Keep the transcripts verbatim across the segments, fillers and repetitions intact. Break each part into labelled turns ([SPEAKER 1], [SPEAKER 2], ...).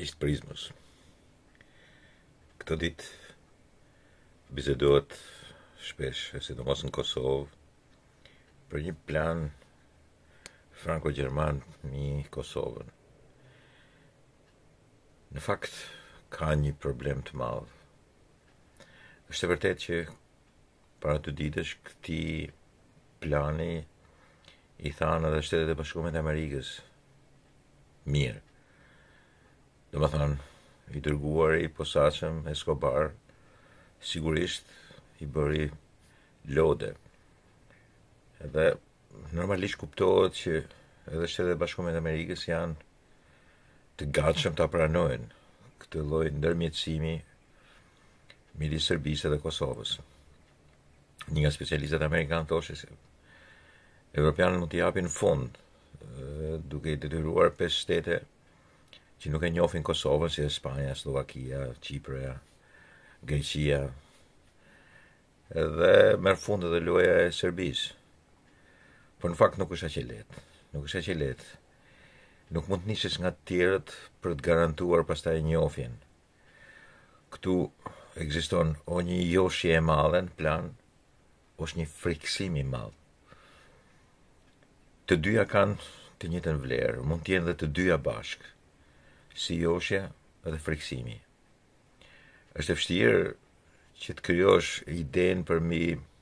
[SPEAKER 1] East Prismus. Këto ditë bisedohet shpesh, e sidomos në Kosovë, për një plan franko-gjerman mbi Kosovën. Në fakt, ka një problem të madh. Është e vërtetë që para dy ditësh këtij plani i thanë edhe Shtetet e Bashkuara të Amerikës mirë. Do më thënë, i dërguar i posaçëm Escobar sigurisht i bëri lode. Edhe normalisht kuptohet që edhe Shtetet e Bashkuara të Amerikës janë të gatshëm ta pranojnë këtë lloj ndërmjetësimi midis Serbisë dhe Kosovës. Një nga specialistët amerikanë thoshte se evropianët mund t'i japin fond duke i detyruar pesë shtete që nuk e njohin Kosovën, si Spanja, Slovakia, Çipra, Greqia, edhe merr fund edhe loja e Serbisë. Por në fakt nuk është aq e lehtë. Nuk është aq e lehtë. Nuk mund të nisesh nga të tjerët për të garantuar pastaj njohjen. Këtu ekziston o një joshje e madhe në plan, është një frikësim i madh. Të dyja kanë të njëjtën vlerë, mund të jenë dhe të dyja bashkë, si joshja edhe frikësimi. Është e vështirë që të krijosh idenë përmi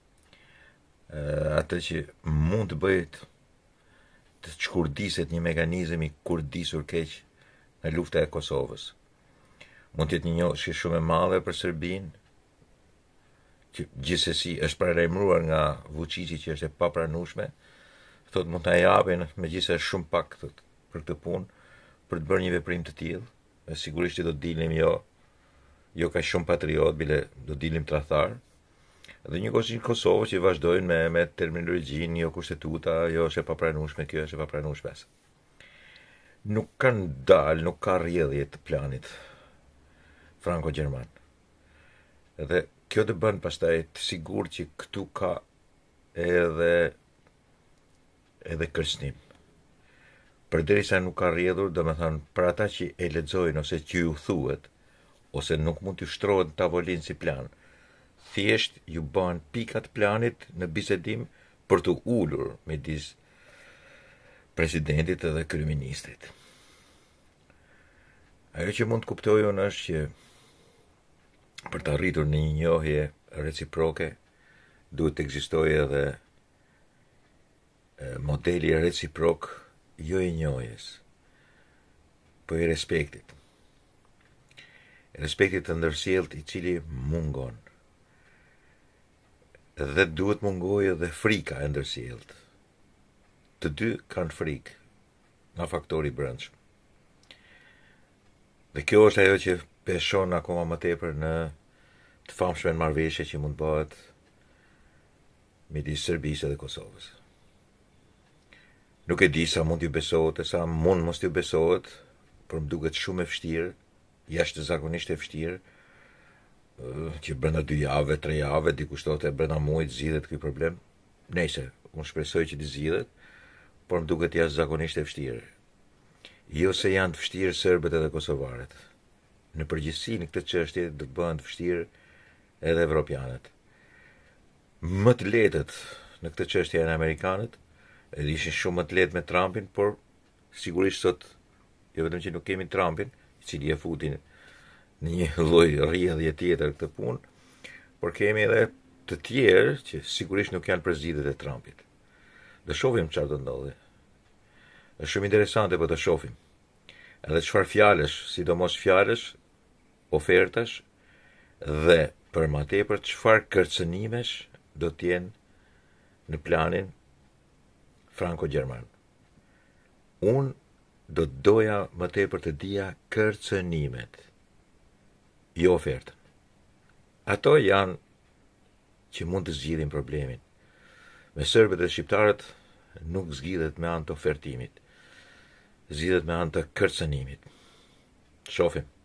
[SPEAKER 1] atë që mund të bëhet të shkurdiset një mekanizëm i kurdisur keq në lufta e Kosovës. Mund të jetë një njohje shumë e madhe për Serbinë, që gjithsesi është paralajmëruar nga Vučići që është e papranueshme, thotë mund ta japin megjithëse është shumë pak thot, për këtë punë, për të bërë një veprim të tillë, e sigurisht që do të dilim jo jo ka shumë patriot, bile do dilim tradhtar. Dhe një kohë Kosovë që vazhdojnë me, me terminologjinë, jo kushtetuta, jo është e papranueshme, kjo është e papranueshme. Nuk kanë dalë, nuk ka rrjedhje të planit franko-gjerman. Edhe kjo të bën pastaj të sigurt që këtu ka edhe edhe kërcënim. Përderisa nuk ka rrjedhur, domethënë për ata që e lexojnë ose që ju thuhet, ose nuk mund të shtrohet në tavolinë si plan, thjesht ju bën pikat planit në bisedim për të ulur midis presidentit dhe kryeministrit. Ajo që mund të kuptoj unë është që për të arritur në një njohje reciproke duhet të ekzistojë edhe modeli reciprok jo i njohjes, po i respektit. Respektit të ndërsjellët i cili mungon. Dhe duhet mungojë edhe frika e ndërsjellët. Të dy kanë frikë nga faktori brendshëm. Dhe kjo është ajo që peshon akoma më tepër në të famshme marrëveshje që mund bëhet midis Serbisë dhe Kosovës. Nuk e di sa mund t'ju besohet, e sa mund mos t'ju besohet, por më duket shumë e vështirë, jashtëzakonisht e vështirë, që brenda dy javëve, tre javëve, dikush thotë brenda muajit zgjidhet ky problem. Nëse unë shpresoj që të zgjidhet, por më duket jashtëzakonisht e vështirë. Jo se janë të vështirë serbët edhe kosovarët. Në përgjithësi në këtë çështje do të bëhen të vështirë edhe evropianët. Më të lehtët në këtë çështje janë amerikanët, edhe ishin shumë më të lehtë me Trumpin, por sigurisht sot jo vetëm që nuk kemi Trumpin, i cili e futin në një lloj rrjedhje tjetër këtë punë, por kemi edhe të tjerë që sigurisht nuk janë për zgjidhjet e Trumpit. Do shohim çfarë do ndodhi. Është shumë interesante po të shohim. Edhe çfarë fjalësh, sidomos fjalësh, ofertash dhe për më tepër çfarë kërcënimesh do të jenë në planin franko-gjerman. Unë do të doja më tepër të dija kërcënimet, jo ofertën. Ato janë që mund të zgjidhin problemin. Me serbët dhe shqiptarët nuk zgjidhet me anë të ofertimit, zgjidhet me anë të kërcënimit. Shohim.